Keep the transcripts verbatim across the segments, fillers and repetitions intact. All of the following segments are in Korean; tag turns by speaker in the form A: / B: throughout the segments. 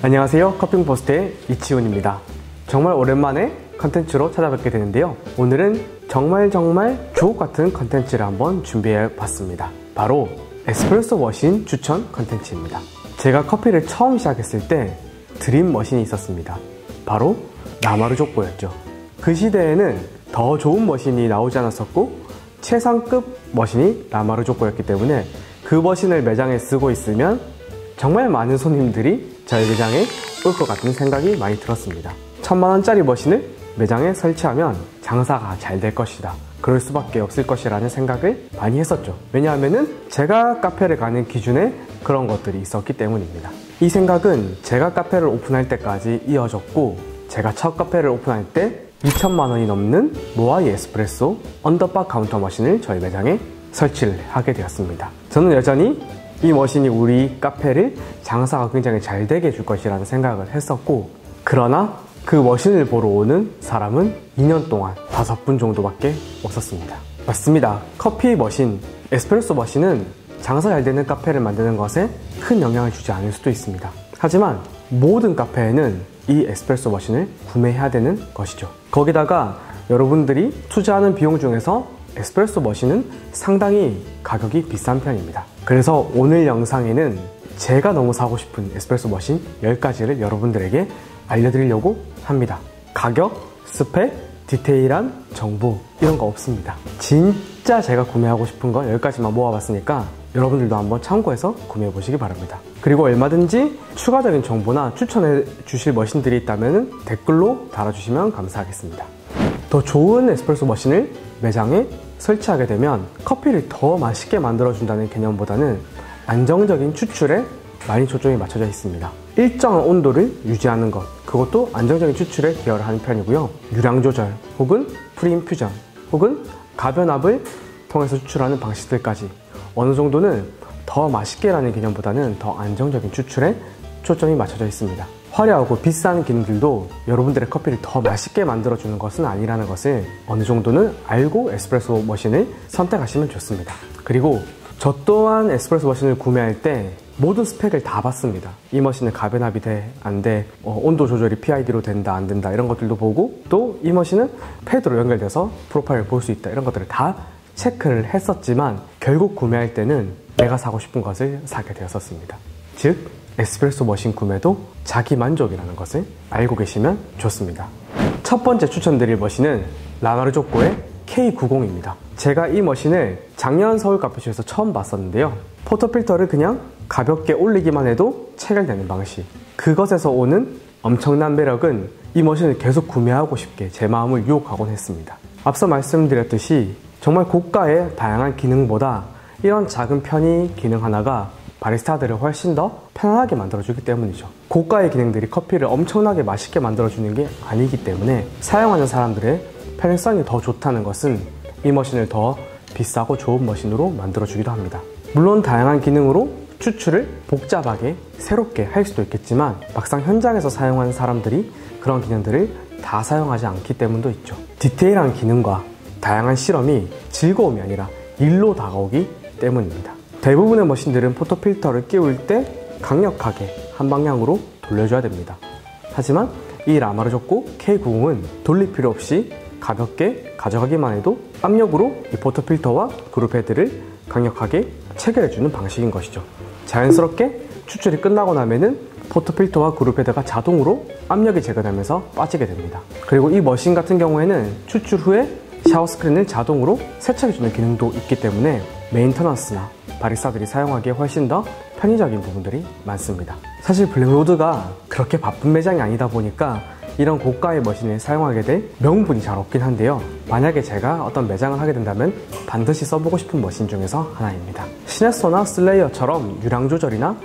A: 안녕하세요. 커핑포스트의 이치훈입니다. 정말 오랜만에 컨텐츠로 찾아뵙게 되는데요. 오늘은 정말 정말 주옥같은 컨텐츠를 한번 준비해 봤습니다. 바로 에스프레소 머신 추천 컨텐츠입니다. 제가 커피를 처음 시작했을 때 드림 머신이 있었습니다. 바로 라마르조코였죠. 그 시대에는 더 좋은 머신이 나오지 않았었고 최상급 머신이 라마르조코였기 때문에 그 머신을 매장에 쓰고 있으면 정말 많은 손님들이 저희 매장에 올 것 같은 생각이 많이 들었습니다. 천만 원짜리 머신을 매장에 설치하면 장사가 잘 될 것이다, 그럴 수밖에 없을 것이라는 생각을 많이 했었죠. 왜냐하면은 제가 카페를 가는 기준에 그런 것들이 있었기 때문입니다. 이 생각은 제가 카페를 오픈할 때까지 이어졌고, 제가 첫 카페를 오픈할 때 이천만 원이 넘는 모아이 에스프레소 언더바 카운터 머신을 저희 매장에 설치를 하게 되었습니다. 저는 여전히 이 머신이 우리 카페를 장사가 굉장히 잘 되게 해줄 것이라는 생각을 했었고, 그러나 그 머신을 보러 오는 사람은 이 년 동안 다섯 분 정도밖에 없었습니다. 맞습니다. 커피 머신, 에스프레소 머신은 장사 잘 되는 카페를 만드는 것에 큰 영향을 주지 않을 수도 있습니다. 하지만 모든 카페에는 이 에스프레소 머신을 구매해야 되는 것이죠. 거기다가 여러분들이 투자하는 비용 중에서 에스프레소 머신은 상당히 가격이 비싼 편입니다. 그래서 오늘 영상에는 제가 너무 사고 싶은 에스프레소 머신 열 가지를 여러분들에게 알려드리려고 합니다. 가격, 스펙, 디테일한 정보 이런 거 없습니다. 진짜 제가 구매하고 싶은 거 열 가지만 모아봤으니까 여러분들도 한번 참고해서 구매해 보시기 바랍니다. 그리고 얼마든지 추가적인 정보나 추천해 주실 머신들이 있다면 댓글로 달아주시면 감사하겠습니다. 더 좋은 에스프레소 머신을 매장에 설치하게 되면 커피를 더 맛있게 만들어준다는 개념보다는 안정적인 추출에 많이 초점이 맞춰져 있습니다. 일정한 온도를 유지하는 것, 그것도 안정적인 추출에 기여를 하는 편이고요. 유량 조절, 혹은 프리인퓨전, 혹은 가변압을 통해서 추출하는 방식들까지 어느 정도는 더 맛있게라는 개념보다는 더 안정적인 추출에 초점이 맞춰져 있습니다. 화려하고 비싼 기능들도 여러분들의 커피를 더 맛있게 만들어주는 것은 아니라는 것을 어느 정도는 알고 에스프레소 머신을 선택하시면 좋습니다. 그리고 저 또한 에스프레소 머신을 구매할 때 모든 스펙을 다 봤습니다. 이 머신은 가변압이 돼, 안 돼, 어, 온도 조절이 피아이디로 된다, 안 된다, 이런 것들도 보고, 또 이 머신은 패드로 연결돼서 프로파일을 볼 수 있다, 이런 것들을 다 체크를 했었지만 결국 구매할 때는 내가 사고 싶은 것을 사게 되었었습니다. 즉 에스프레소 머신 구매도 자기 만족이라는 것을 알고 계시면 좋습니다. 첫 번째 추천드릴 머신은 라마르조코의 케이 구십입니다. 제가 이 머신을 작년 서울 카페쇼에서 처음 봤었는데요. 포터필터를 그냥 가볍게 올리기만 해도 체결되는 방식, 그것에서 오는 엄청난 매력은 이 머신을 계속 구매하고 싶게 제 마음을 유혹하곤 했습니다. 앞서 말씀드렸듯이 정말 고가의 다양한 기능보다 이런 작은 편의 기능 하나가 바리스타들을 훨씬 더 편안하게 만들어주기 때문이죠. 고가의 기능들이 커피를 엄청나게 맛있게 만들어주는 게 아니기 때문에 사용하는 사람들의 편의성이 더 좋다는 것은 이 머신을 더 비싸고 좋은 머신으로 만들어주기도 합니다. 물론 다양한 기능으로 추출을 복잡하게 새롭게 할 수도 있겠지만 막상 현장에서 사용하는 사람들이 그런 기능들을 다 사용하지 않기 때문도 있죠. 디테일한 기능과 다양한 실험이 즐거움이 아니라 일로 다가오기 때문입니다. 대부분의 머신들은 포터필터를 끼울 때 강력하게 한 방향으로 돌려줘야 됩니다. 하지만 이 라마르조코 케이 구십은 돌릴 필요 없이 가볍게 가져가기만 해도 압력으로 이 포터필터와 그룹헤드를 강력하게 체결해주는 방식인 것이죠. 자연스럽게 추출이 끝나고 나면은 포터필터와 그룹헤드가 자동으로 압력이 제거되면서 빠지게 됩니다. 그리고 이 머신 같은 경우에는 추출 후에 샤워 스크린을 자동으로 세척해주는 기능도 있기 때문에 메인터넌스나 바리스타들이 사용하기에 훨씬 더 편의적인 부분들이 많습니다. 사실 블랙로드가 그렇게 바쁜 매장이 아니다 보니까 이런 고가의 머신을 사용하게 될 명분이 잘 없긴 한데요. 만약에 제가 어떤 매장을 하게 된다면 반드시 써보고 싶은 머신 중에서 하나입니다. 시네소나 슬레이어처럼 유량 조절이나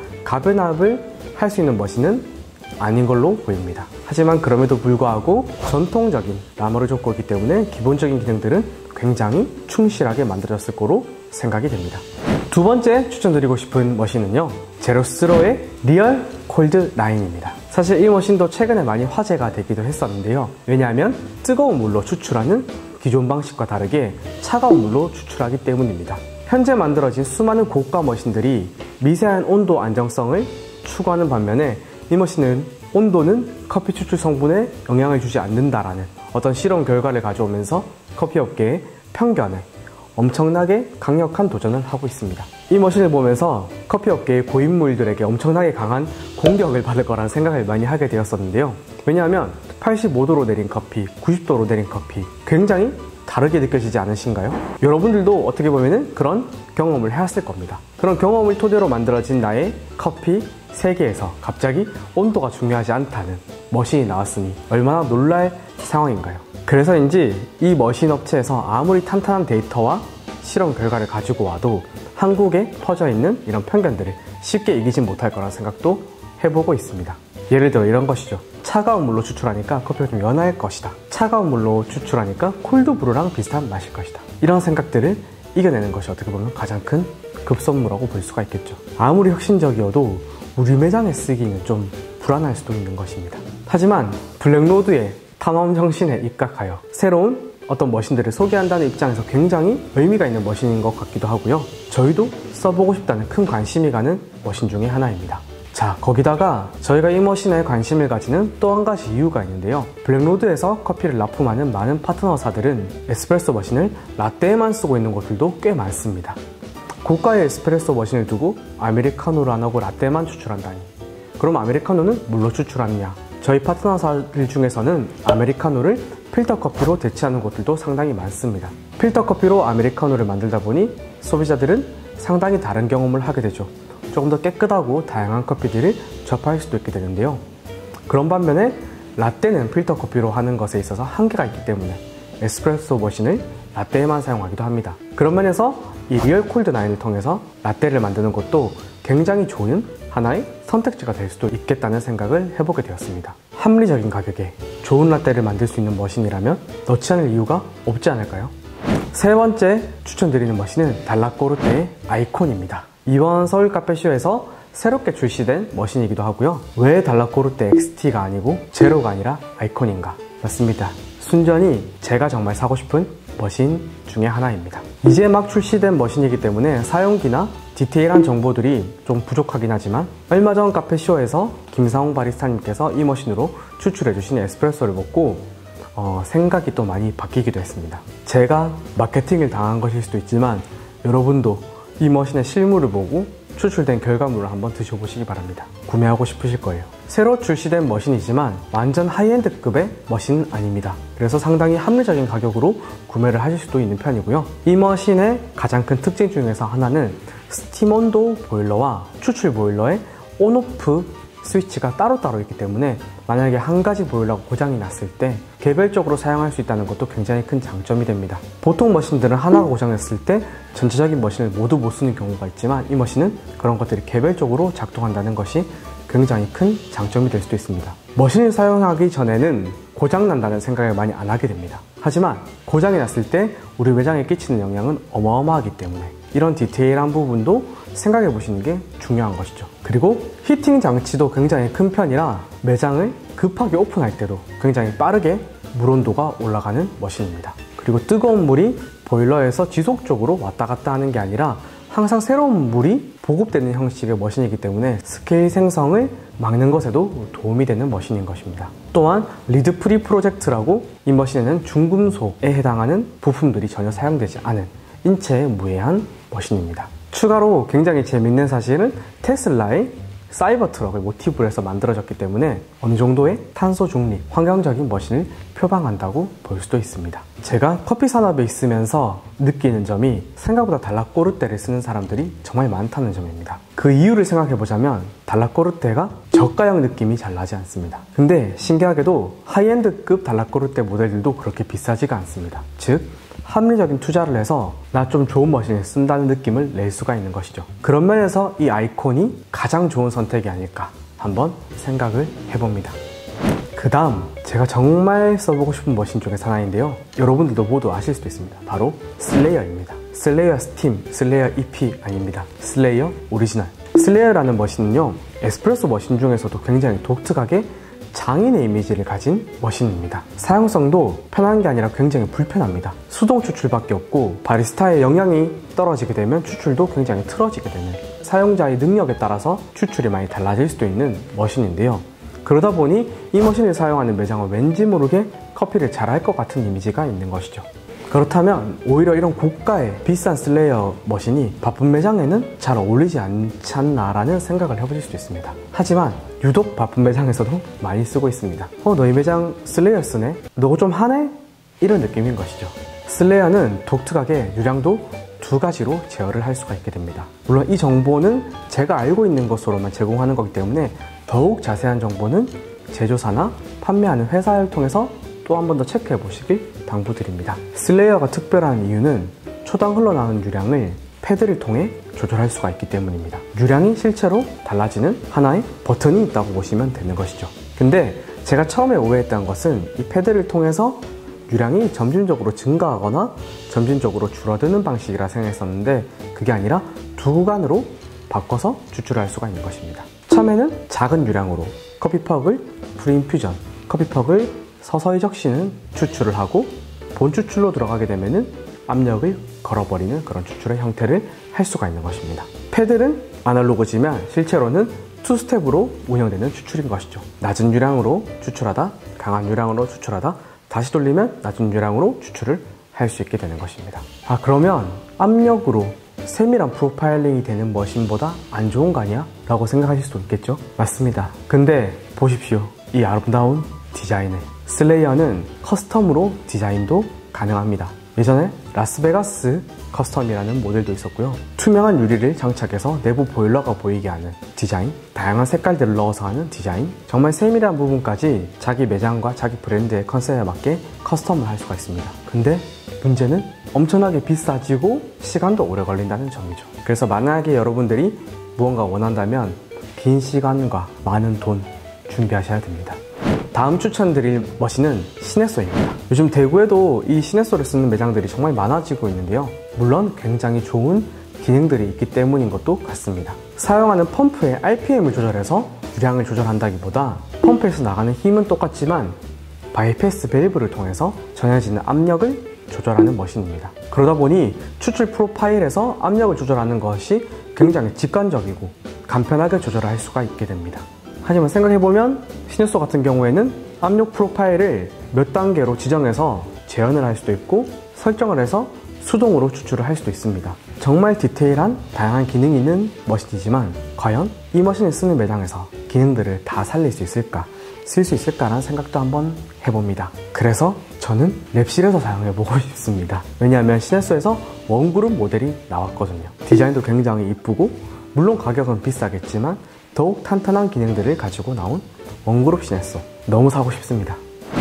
A: 가변압을 할 수 있는 머신은 아닌 걸로 보입니다. 하지만 그럼에도 불구하고 전통적인 라마르조코이기 때문에 기본적인 기능들은 굉장히 충실하게 만들어졌을 거로 생각이 됩니다. 두 번째 추천드리고 싶은 머신은요, 제로스로의 리얼 콜드 라인입니다. 사실 이 머신도 최근에 많이 화제가 되기도 했었는데요. 왜냐하면 뜨거운 물로 추출하는 기존 방식과 다르게 차가운 물로 추출하기 때문입니다. 현재 만들어진 수많은 고가 머신들이 미세한 온도 안정성을 추구하는 반면에 이 머신은 온도는 커피 추출 성분에 영향을 주지 않는다라는 어떤 실험 결과를 가져오면서 커피 업계의 편견을 엄청나게 강력한 도전을 하고 있습니다. 이 머신을 보면서 커피 업계의 고인물들에게 엄청나게 강한 공격을 받을 거라는 생각을 많이 하게 되었었는데요. 왜냐하면 팔십오 도로 내린 커피, 구십 도로 내린 커피 굉장히 다르게 느껴지지 않으신가요? 여러분들도 어떻게 보면 그런 경험을 해왔을 겁니다. 그런 경험을 토대로 만들어진 나의 커피 세계에서 갑자기 온도가 중요하지 않다는 머신이 나왔으니 얼마나 놀랄 상황인가요? 그래서인지 이 머신 업체에서 아무리 탄탄한 데이터와 실험 결과를 가지고 와도 한국에 퍼져 있는 이런 편견들을 쉽게 이기진 못할 거라는 생각도 해보고 있습니다. 예를 들어 이런 것이죠. 차가운 물로 추출하니까 커피가 좀 연할 것이다. 차가운 물로 추출하니까 콜드브루랑 비슷한 맛일 것이다. 이런 생각들을 이겨내는 것이 어떻게 보면 가장 큰 급선무라고 볼 수가 있겠죠. 아무리 혁신적이어도 우리 매장에 쓰기는 좀 불안할 수도 있는 것입니다. 하지만 블랙로드의 탐험 정신에 입각하여 새로운 어떤 머신들을 소개한다는 입장에서 굉장히 의미가 있는 머신인 것 같기도 하고요. 저희도 써보고 싶다는 큰 관심이 가는 머신 중에 하나입니다. 자, 거기다가 저희가 이 머신에 관심을 가지는 또 한 가지 이유가 있는데요. 블랙로드에서 커피를 납품하는 많은 파트너사들은 에스프레소 머신을 라떼에만 쓰고 있는 곳들도 꽤 많습니다. 고가의 에스프레소 머신을 두고 아메리카노를 안 하고 라떼만 추출한다니. 그럼 아메리카노는 뭘로 추출하느냐? 저희 파트너사들 중에서는 아메리카노를 필터 커피로 대체하는 곳들도 상당히 많습니다. 필터 커피로 아메리카노를 만들다 보니 소비자들은 상당히 다른 경험을 하게 되죠. 조금 더 깨끗하고 다양한 커피들을 접할 수도 있게 되는데요. 그런 반면에 라떼는 필터 커피로 하는 것에 있어서 한계가 있기 때문에 에스프레소 머신을 라떼에만 사용하기도 합니다. 그런 면에서 이 리얼 콜드 나인을 통해서 라떼를 만드는 것도 굉장히 좋은 하나의 선택지가 될 수도 있겠다는 생각을 해보게 되었습니다. 합리적인 가격에 좋은 라떼를 만들 수 있는 머신이라면 넣지 않을 이유가 없지 않을까요? 세 번째 추천드리는 머신은 달라꼬르테의 아이콘입니다. 이번 서울 카페쇼에서 새롭게 출시된 머신이기도 하고요. 왜 달라꼬르테 엑스티가 아니고 제로가 아니라 아이콘인가? 맞습니다. 순전히 제가 정말 사고 싶은 머신 중에 하나입니다. 이제 막 출시된 머신이기 때문에 사용기나 디테일한 정보들이 좀 부족하긴 하지만 얼마 전 카페쇼에서 김상홍 바리스타님께서 이 머신으로 추출해주신 에스프레소를 먹고 어, 생각이 또 많이 바뀌기도 했습니다. 제가 마케팅을 당한 것일 수도 있지만 여러분도 이 머신의 실물을 보고 추출된 결과물을 한번 드셔보시기 바랍니다. 구매하고 싶으실 거예요. 새로 출시된 머신이지만 완전 하이엔드급의 머신은 아닙니다. 그래서 상당히 합리적인 가격으로 구매를 하실 수도 있는 편이고요. 이 머신의 가장 큰 특징 중에서 하나는 스팀 온도 보일러와 추출 보일러의 온오프 스위치가 따로따로 있기 때문에 만약에 한 가지 보일러가 고장이 났을 때 개별적으로 사용할 수 있다는 것도 굉장히 큰 장점이 됩니다. 보통 머신들은 하나가 고장났을 때 전체적인 머신을 모두 못 쓰는 경우가 있지만 이 머신은 그런 것들이 개별적으로 작동한다는 것이 굉장히 큰 장점이 될 수도 있습니다. 머신을 사용하기 전에는 고장난다는 생각을 많이 안 하게 됩니다. 하지만 고장이 났을 때 우리 매장에 끼치는 영향은 어마어마하기 때문에 이런 디테일한 부분도 생각해 보시는 게 중요한 것이죠. 그리고 히팅 장치도 굉장히 큰 편이라 매장을 급하게 오픈할 때도 굉장히 빠르게 물 온도가 올라가는 머신입니다. 그리고 뜨거운 물이 보일러에서 지속적으로 왔다 갔다 하는 게 아니라 항상 새로운 물이 보급되는 형식의 머신이기 때문에 스케일 생성을 막는 것에도 도움이 되는 머신인 것입니다. 또한 리드 프리 프로젝트라고 이 머신에는 중금속에 해당하는 부품들이 전혀 사용되지 않은 인체에 무해한 머신입니다. 추가로 굉장히 재밌는 사실은 테슬라의 사이버 트럭을 모티브로 해서 만들어졌기 때문에 어느 정도의 탄소 중립, 환경적인 머신을 표방한다고 볼 수도 있습니다. 제가 커피 산업에 있으면서 느끼는 점이 생각보다 달라꼬르테를 쓰는 사람들이 정말 많다는 점입니다. 그 이유를 생각해보자면 달라꼬르테가 저가형 느낌이 잘 나지 않습니다. 근데 신기하게도 하이엔드급 달라꼬르테 모델들도 그렇게 비싸지가 않습니다. 즉 합리적인 투자를 해서 나 좀 좋은 머신을 쓴다는 느낌을 낼 수가 있는 것이죠. 그런 면에서 이 아이콘이 가장 좋은 선택이 아닐까 한번 생각을 해봅니다. 그 다음 제가 정말 써보고 싶은 머신 중에 하나인데요. 여러분들도 모두 아실 수도 있습니다. 바로 슬레이어입니다. 슬레이어 스팀, 슬레이어 이피 아닙니다. 슬레이어 오리지널. 슬레이어라는 머신은요, 에스프레소 머신 중에서도 굉장히 독특하게 장인의 이미지를 가진 머신입니다. 사용성도 편한 게 아니라 굉장히 불편합니다. 수동 추출밖에 없고 바리스타의 역량이 떨어지게 되면 추출도 굉장히 틀어지게 되는 사용자의 능력에 따라서 추출이 많이 달라질 수도 있는 머신인데요. 그러다 보니 이 머신을 사용하는 매장은 왠지 모르게 커피를 잘할 것 같은 이미지가 있는 것이죠. 그렇다면 오히려 이런 고가의 비싼 슬레이어 머신이 바쁜 매장에는 잘 어울리지 않지 않나라는 생각을 해보실 수도 있습니다. 하지만 유독 바쁜 매장에서도 많이 쓰고 있습니다. 어, 너희 매장 슬레이어 쓰네? 너 좀 하네? 이런 느낌인 것이죠. 슬레이어는 독특하게 유량도 두 가지로 제어를 할 수가 있게 됩니다. 물론 이 정보는 제가 알고 있는 것으로만 제공하는 거기 때문에 더욱 자세한 정보는 제조사나 판매하는 회사를 통해서 또 한 번 더 체크해 보시길 당부드립니다. 슬레이어가 특별한 이유는 초당 흘러나오는 유량을 패드를 통해 조절할 수가 있기 때문입니다. 유량이 실제로 달라지는 하나의 버튼이 있다고 보시면 되는 것이죠. 근데 제가 처음에 오해했던 것은 이 패드를 통해서 유량이 점진적으로 증가하거나 점진적으로 줄어드는 방식이라 생각했었는데 그게 아니라 두 구간으로 바꿔서 추출할 수가 있는 것입니다. 처음에는 작은 유량으로 커피퍽을 프리인퓨전, 커피퍽을 서서히 적시는 추출을 하고 본 추출로 들어가게 되면은 압력을 걸어버리는 그런 추출의 형태를 할 수가 있는 것입니다. 패들은 아날로그지만 실제로는 투 스텝으로 운영되는 추출인 것이죠. 낮은 유량으로 추출하다, 강한 유량으로 추출하다, 다시 돌리면 낮은 유량으로 추출을 할 수 있게 되는 것입니다. 아, 그러면 압력으로 세밀한 프로파일링이 되는 머신보다 안 좋은 거 아니야? 라고 생각하실 수도 있겠죠? 맞습니다. 근데 보십시오. 이 아름다운 디자인을. 슬레이어는 커스텀으로 디자인도 가능합니다. 예전에 라스베가스 커스텀이라는 모델도 있었고요. 투명한 유리를 장착해서 내부 보일러가 보이게 하는 디자인, 다양한 색깔들을 넣어서 하는 디자인, 정말 세밀한 부분까지 자기 매장과 자기 브랜드의 컨셉에 맞게 커스텀을 할 수가 있습니다. 근데 문제는 엄청나게 비싸지고 시간도 오래 걸린다는 점이죠. 그래서 만약에 여러분들이 무언가 원한다면 긴 시간과 많은 돈 준비하셔야 됩니다. 다음 추천드릴 머신은 시네소입니다. 요즘 대구에도 이 시네소를 쓰는 매장들이 정말 많아지고 있는데요. 물론 굉장히 좋은 기능들이 있기 때문인 것도 같습니다. 사용하는 펌프의 알피엠을 조절해서 유량을 조절한다기보다 펌프에서 나가는 힘은 똑같지만 바이패스 밸브를 통해서 전해지는 압력을 조절하는 머신입니다. 그러다 보니 추출 프로파일에서 압력을 조절하는 것이 굉장히 직관적이고 간편하게 조절할 수가 있게 됩니다. 하지만 생각해보면 시네소 같은 경우에는 압력 프로파일을 몇 단계로 지정해서 재현을 할 수도 있고 설정을 해서 수동으로 추출을 할 수도 있습니다. 정말 디테일한 다양한 기능이 있는 머신이지만 과연 이 머신을 쓰는 매장에서 기능들을 다 살릴 수 있을까, 쓸 수 있을까라는 생각도 한번 해봅니다. 그래서 저는 랩실에서 사용해보고 싶습니다. 왜냐하면 시네소에서 원그룹 모델이 나왔거든요. 디자인도 굉장히 이쁘고 물론 가격은 비싸겠지만 더욱 탄탄한 기능들을 가지고 나온 원그룹 시네소 너무 사고 싶습니다.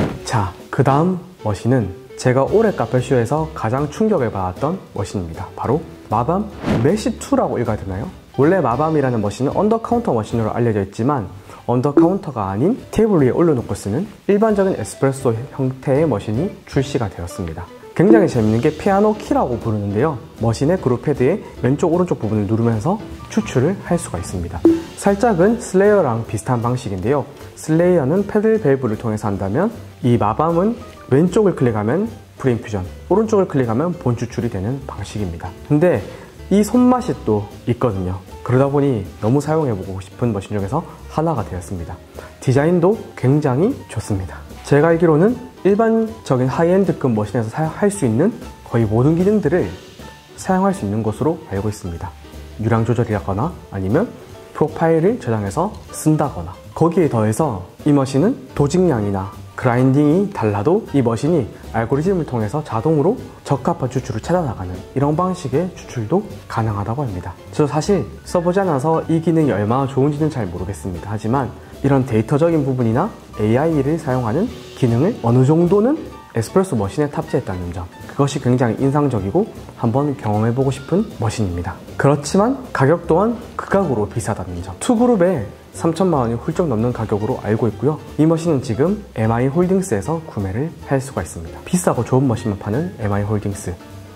A: 자, 그 다음 머신은 제가 올해 카페쇼에서 가장 충격을 받았던 머신입니다. 바로 마밤 메시투라고 읽어야 되나요? 원래 마밤이라는 머신은 언더카운터 머신으로 알려져 있지만 언더카운터가 아닌 테이블 위에 올려놓고 쓰는 일반적인 에스프레소 형태의 머신이 출시가 되었습니다. 굉장히 재밌는 게 피아노 키라고 부르는데요. 머신의 그룹 패드의 왼쪽 오른쪽 부분을 누르면서 추출을 할 수가 있습니다. 살짝은 슬레이어랑 비슷한 방식인데요. 슬레이어는 패드 밸브를 통해서 한다면 이 마밤은 왼쪽을 클릭하면 프리인퓨전, 오른쪽을 클릭하면 본 추출이 되는 방식입니다. 근데 이 손맛이 또 있거든요. 그러다 보니 너무 사용해보고 싶은 머신 중에서 하나가 되었습니다. 디자인도 굉장히 좋습니다. 제가 알기로는 일반적인 하이엔드급 머신에서 사용할 수 있는 거의 모든 기능들을 사용할 수 있는 것으로 알고 있습니다. 유량 조절이라거나 아니면 프로파일을 저장해서 쓴다거나 거기에 더해서 이 머신은 도직량이나 그라인딩이 달라도 이 머신이 알고리즘을 통해서 자동으로 적합한 추출을 찾아나가는 이런 방식의 추출도 가능하다고 합니다. 저도 사실 써보지 않아서 이 기능이 얼마나 좋은지는 잘 모르겠습니다. 하지만 이런 데이터적인 부분이나 에이아이를 사용하는 기능을 어느 정도는 에스프레소 머신에 탑재했다는 점, 그것이 굉장히 인상적이고 한번 경험해보고 싶은 머신입니다. 그렇지만 가격 또한 극악으로 비싸다는 점, 투그룹에 삼천만 원이 훌쩍 넘는 가격으로 알고 있고요. 이 머신은 지금 엠아이 홀딩스에서 구매를 할 수가 있습니다. 비싸고 좋은 머신만 파는 엠아이 홀딩스,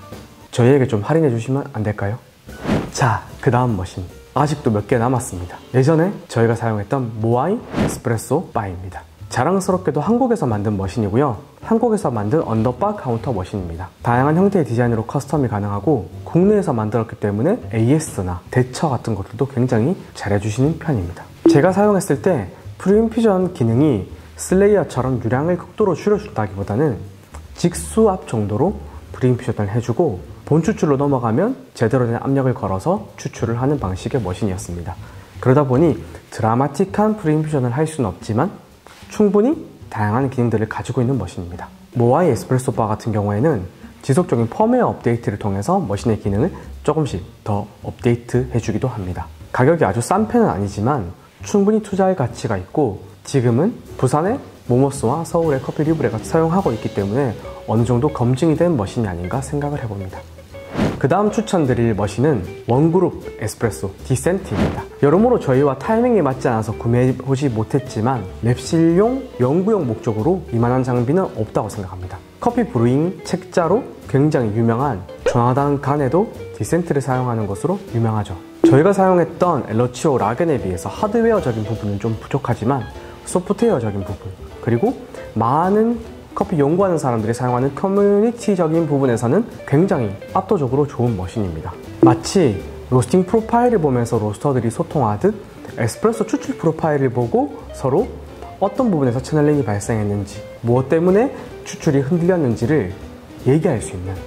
A: 저희에게 좀 할인해 주시면 안 될까요? 자, 그 다음 머신 아직도 몇 개 남았습니다. 예전에 저희가 사용했던 모아이 에스프레소 바입니다. 자랑스럽게도 한국에서 만든 머신이고요. 한국에서 만든 언더바 카운터 머신입니다. 다양한 형태의 디자인으로 커스텀이 가능하고 국내에서 만들었기 때문에 에이에스나 대처 같은 것들도 굉장히 잘해주시는 편입니다. 제가 사용했을 때 프리인퓨전 기능이 슬레이어처럼 유량을 극도로 줄여준다기보다는 직수압 정도로 프리인퓨전을 해주고 본 추출로 넘어가면 제대로 된 압력을 걸어서 추출을 하는 방식의 머신이었습니다. 그러다 보니 드라마틱한 프리인퓨전을 할 수는 없지만 충분히 다양한 기능들을 가지고 있는 머신입니다. 모아이 에스프레소 바 같은 경우에는 지속적인 펌웨어 업데이트를 통해서 머신의 기능을 조금씩 더 업데이트 해주기도 합니다. 가격이 아주 싼 편은 아니지만 충분히 투자할 가치가 있고 지금은 부산의 모모스와 서울의 커피 리브레가 사용하고 있기 때문에 어느 정도 검증이 된 머신이 아닌가 생각을 해봅니다. 그 다음 추천드릴 머신은 원그룹 에스프레소 디센트입니다. 여러모로 저희와 타이밍이 맞지 않아서 구매해보지 못했지만 랩실용, 연구용 목적으로 이만한 장비는 없다고 생각합니다. 커피 브루잉 책자로 굉장히 유명한 조나단 간에도 디센트를 사용하는 것으로 유명하죠. 저희가 사용했던 엘러치오 라겐에 비해서 하드웨어적인 부분은 좀 부족하지만 소프트웨어적인 부분, 그리고 많은 커피 연구하는 사람들이 사용하는 커뮤니티적인 부분에서는 굉장히 압도적으로 좋은 머신입니다. 마치 로스팅 프로파일을 보면서 로스터들이 소통하듯 에스프레소 추출 프로파일을 보고 서로 어떤 부분에서 채널링이 발생했는지, 무엇 때문에 추출이 흔들렸는지를 얘기할 수 있는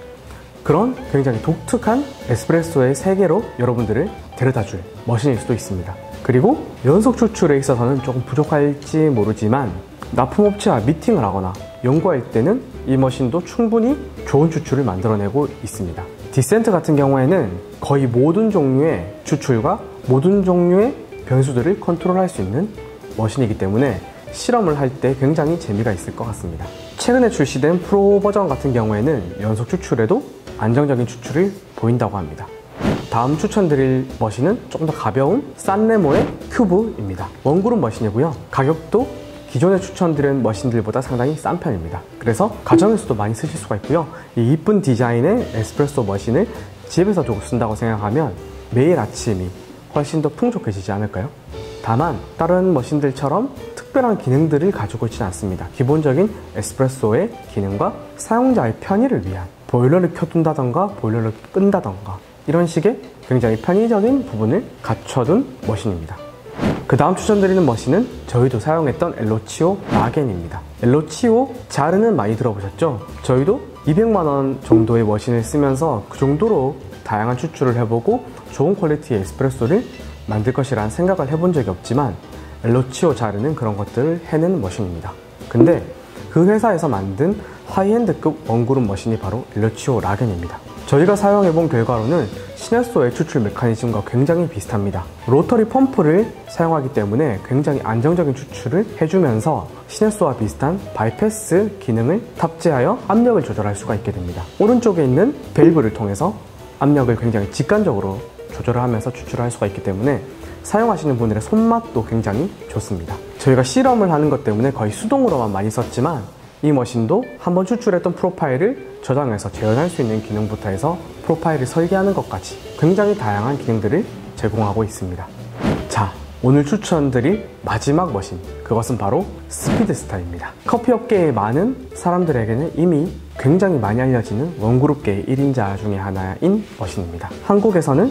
A: 그런 굉장히 독특한 에스프레소의 세계로 여러분들을 데려다줄 머신일 수도 있습니다. 그리고 연속 추출에 있어서는 조금 부족할지 모르지만 납품업체와 미팅을 하거나 연구할 때는 이 머신도 충분히 좋은 추출을 만들어내고 있습니다. 디센트 같은 경우에는 거의 모든 종류의 추출과 모든 종류의 변수들을 컨트롤할 수 있는 머신이기 때문에 실험을 할 때 굉장히 재미가 있을 것 같습니다. 최근에 출시된 프로 버전 같은 경우에는 연속 추출에도 안정적인 추출을 보인다고 합니다. 다음 추천드릴 머신은 조금 더 가벼운 산레모의 큐브입니다. 원그룹 머신이고요. 가격도 기존에 추천드린 머신들보다 상당히 싼 편입니다. 그래서 가정에서도 많이 쓰실 수가 있고요. 이 이쁜 디자인의 에스프레소 머신을 집에서 두고 쓴다고 생각하면 매일 아침이 훨씬 더 풍족해지지 않을까요? 다만 다른 머신들처럼 특별한 기능들을 가지고 있지는 않습니다. 기본적인 에스프레소의 기능과 사용자의 편의를 위한 보일러를 켜둔다던가 보일러를 끈다던가 이런 식의 굉장히 편의적인 부분을 갖춰둔 머신입니다. 그 다음 추천드리는 머신은 저희도 사용했던 엘로치오 라겐입니다. 엘로치오 자르는 많이 들어보셨죠? 저희도 이백만 원 정도의 머신을 쓰면서 그 정도로 다양한 추출을 해보고 좋은 퀄리티의 에스프레소를 만들 것이라는 생각을 해본 적이 없지만 엘로치오 자르는 그런 것들을 해내는 머신입니다. 근데 그 회사에서 만든 하이엔드급 원그룹 머신이 바로 엘로치오 라겐입니다. 저희가 사용해본 결과로는 시네소의 추출 메커니즘과 굉장히 비슷합니다. 로터리 펌프를 사용하기 때문에 굉장히 안정적인 추출을 해주면서 시네소와 비슷한 바이패스 기능을 탑재하여 압력을 조절할 수가 있게 됩니다. 오른쪽에 있는 밸브를 통해서 압력을 굉장히 직관적으로 조절을 하면서 추출을 할 수가 있기 때문에 사용하시는 분들의 손맛도 굉장히 좋습니다. 저희가 실험을 하는 것 때문에 거의 수동으로만 많이 썼지만 이 머신도 한번 추출했던 프로파일을 저장해서 재현할 수 있는 기능부터 해서 프로파일을 설계하는 것까지 굉장히 다양한 기능들을 제공하고 있습니다. 자, 오늘 추천드릴 마지막 머신, 그것은 바로 스피드스터입니다. 커피 업계의 많은 사람들에게는 이미 굉장히 많이 알려지는 원그룹계의 일 인자 중에 하나인 머신입니다. 한국에서는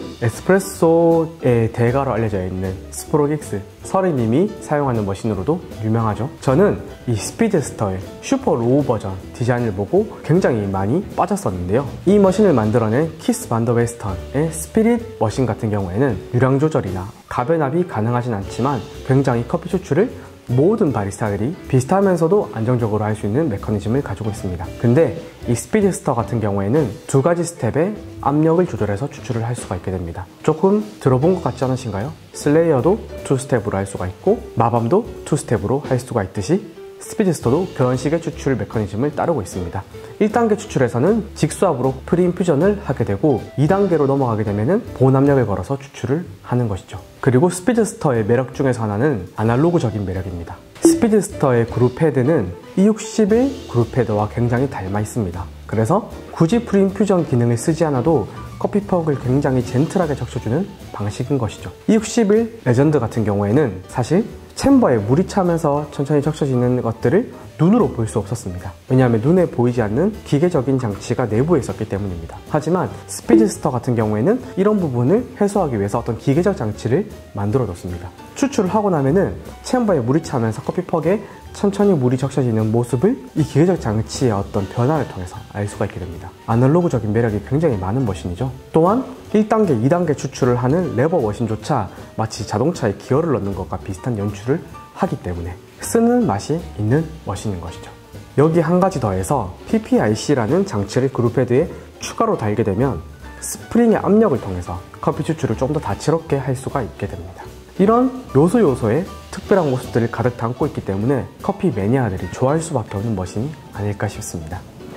A: 에스프레소의 대가로 알려져 있는 스프로긱스 서리님이 사용하는 머신으로도 유명하죠. 저는 이 스피드스터의 슈퍼 로우 버전 디자인을 보고 굉장히 많이 빠졌었는데요. 이 머신을 만들어낸 키스 반더 웨스턴의 스피릿 머신 같은 경우에는 유량 조절이나 가변압이 가능하진 않지만 굉장히 커피 추출을 모든 바리스타들이 비슷하면서도 안정적으로 할 수 있는 메커니즘을 가지고 있습니다. 근데 이 스피드스터 같은 경우에는 두 가지 스텝의 압력을 조절해서 추출을 할 수가 있게 됩니다. 조금 들어본 것 같지 않으신가요? 슬레이어도 투 스텝으로 할 수가 있고 마밤도 투 스텝으로 할 수가 있듯이 스피드스터도 그런 식의 추출 메커니즘을 따르고 있습니다. 일 단계 추출에서는 직수압으로 프리인퓨전을 하게 되고 이 단계로 넘어가게 되면 본압력을 걸어서 추출을 하는 것이죠. 그리고 스피드스터의 매력 중에서 하나는 아날로그적인 매력입니다. 스피드스터의 그룹 헤드는 이백육십일 그룹 헤드와 굉장히 닮아 있습니다. 그래서 굳이 프리인퓨전 기능을 쓰지 않아도 커피퍽을 굉장히 젠틀하게 적셔주는 방식인 것이죠. 이백육십일 레전드 같은 경우에는 사실 챔버에 물이 차면서 천천히 적셔지는 것들을 눈으로 볼 수 없었습니다. 왜냐하면 눈에 보이지 않는 기계적인 장치가 내부에 있었기 때문입니다. 하지만 스피드스터 같은 경우에는 이런 부분을 해소하기 위해서 어떤 기계적 장치를 만들어줬습니다. 추출을 하고 나면은 챔버에 물이 차면서 커피퍽에 천천히 물이 적셔지는 모습을 이 기계적 장치의 어떤 변화를 통해서 알 수가 있게 됩니다. 아날로그적인 매력이 굉장히 많은 머신이죠. 또한 일 단계, 이 단계 추출을 하는 레버 머신조차 마치 자동차에 기어를 넣는 것과 비슷한 연출을 하기 때문에 쓰는 맛이 있는 머신인 것이죠. 여기 한 가지 더해서 피피아이씨라는 장치를 그룹헤드에 추가로 달게 되면 스프링의 압력을 통해서 커피 추출을 좀 더 다채롭게 할 수가 있게 됩니다. 이런 요소 요소의 특별한 모습들을 가득 담고 있기 때문에 커피 매니아들이 좋아할 수밖에 없는 머신이 아닐까 싶습니다.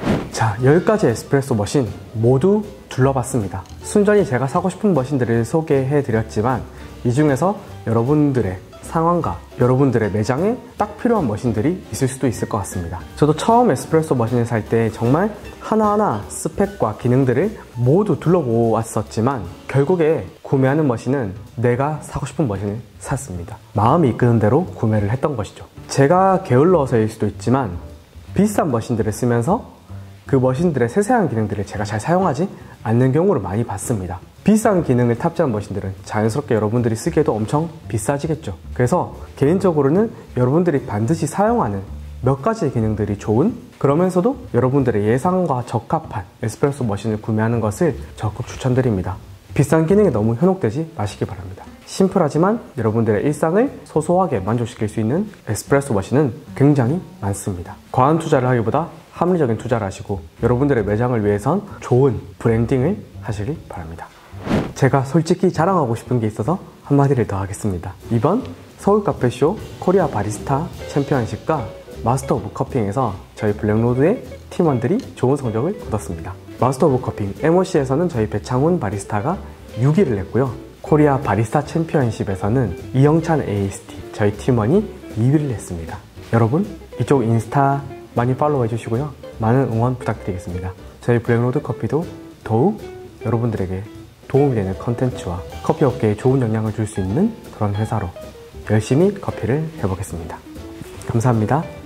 A: 자, 열 가지 에스프레소 머신 모두 둘러봤습니다. 순전히 제가 사고 싶은 머신들을 소개해 드렸지만 이 중에서 여러분들의 상황과 여러분들의 매장에 딱 필요한 머신들이 있을 수도 있을 것 같습니다. 저도 처음 에스프레소 머신을 살 때 정말 하나하나 스펙과 기능들을 모두 둘러보았었지만 결국에 구매하는 머신은 내가 사고 싶은 머신을 샀습니다. 마음이 이끄는 대로 구매를 했던 것이죠. 제가 게을러서일 수도 있지만 비싼 머신들을 쓰면서 그 머신들의 세세한 기능들을 제가 잘 사용하지 않는 경우를 많이 봤습니다. 비싼 기능을 탑재한 머신들은 자연스럽게 여러분들이 쓰기에도 엄청 비싸지겠죠. 그래서 개인적으로는 여러분들이 반드시 사용하는 몇 가지의 기능들이 좋은, 그러면서도 여러분들의 예상과 적합한 에스프레소 머신을 구매하는 것을 적극 추천드립니다. 비싼 기능에 너무 현혹되지 마시기 바랍니다. 심플하지만 여러분들의 일상을 소소하게 만족시킬 수 있는 에스프레소 머신은 굉장히 많습니다. 과한 투자를 하기보다 합리적인 투자를 하시고 여러분들의 매장을 위해선 좋은 브랜딩을 하시길 바랍니다. 제가 솔직히 자랑하고 싶은 게 있어서 한마디를 더 하겠습니다. 이번 서울카페쇼 코리아 바리스타 챔피언십과 마스터 오브 커핑에서 저희 블랙로드의 팀원들이 좋은 성적을 거뒀습니다. 마스터 오브 커핑 엠오씨에서는 저희 배창훈 바리스타가 육 위를 했고요. 코리아 바리스타 챔피언십에서는 이영찬 에이에스티 저희 팀원이 이 위를 했습니다. 여러분 이쪽 인스타 많이 팔로우 해주시고요. 많은 응원 부탁드리겠습니다. 저희 블랙로드 커피도 더욱 여러분들에게 도움이 되는 컨텐츠와 커피 업계에 좋은 영향을 줄 수 있는 그런 회사로 열심히 커피를 해보겠습니다. 감사합니다.